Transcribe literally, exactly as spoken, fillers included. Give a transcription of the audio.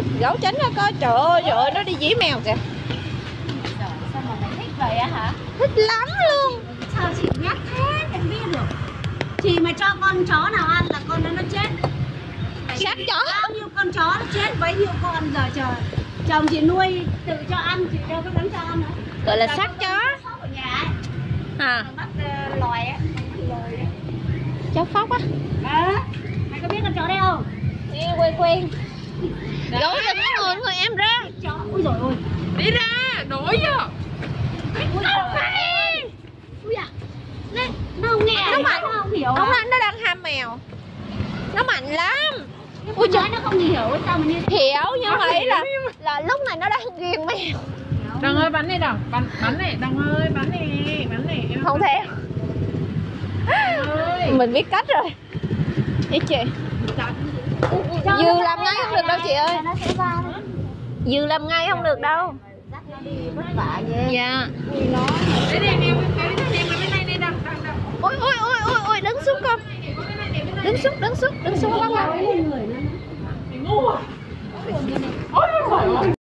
Gấu tránh nó coi, trời ơi, trời ơi, nó đi dí mèo kìa. Sao mà mày thích vậy á hả? Thích lắm luôn. Sao chị nhát thế, em biết được. Chị mà cho con chó nào ăn là con nó nó chết. Sát chó. Bao nhiêu con chó nó chết, bấy nhiêu con giờ trời. Chồng chị nuôi tự cho ăn, chị đâu có dám cho ăn nữa. Gọi là sát chó. Ở nhà ấy. À. Bắt uh, loài á, loài á. Chó phóc á. À, mày có biết con chó đây không? Đi quen quen. Gấu đừng có người người em ra. Chó, ui dồi ôi. Đi ra, đổi vô. Ui dồi. Ui à. Lên, nó không nghe, Nó mạnh. nó không hiểu Ông à? anh nó đang ham mèo. Nó mạnh lắm. Ui trời, nó không hiểu sao mà như thế. Hiểu nhưng mà ý là là lúc này nó đang ghiền mèo. Đằng ơi bắn này Đằng, bắn bắn này, Đằng ơi bắn này, bắn này. Em Không theo. ơi. Mình biết cách rồi. Ý chị. Dư làm ngay không được đâu chị ơi. Nó sẽ ra đấy. Dư làm ngay không được đâu. Dắt nó đi vất vả ghê. Dạ. Ui nó. Đây này, nè, cái này nè, bên này nè, Đằng, Đằng, Đằng. Ôi ôi ôi ôi ôi, đứng xuống con. Đứng xuống, đứng xuống, đứng xuống bác ơi. Người nó. Mày ngu à? Ôi, ôi, ôi.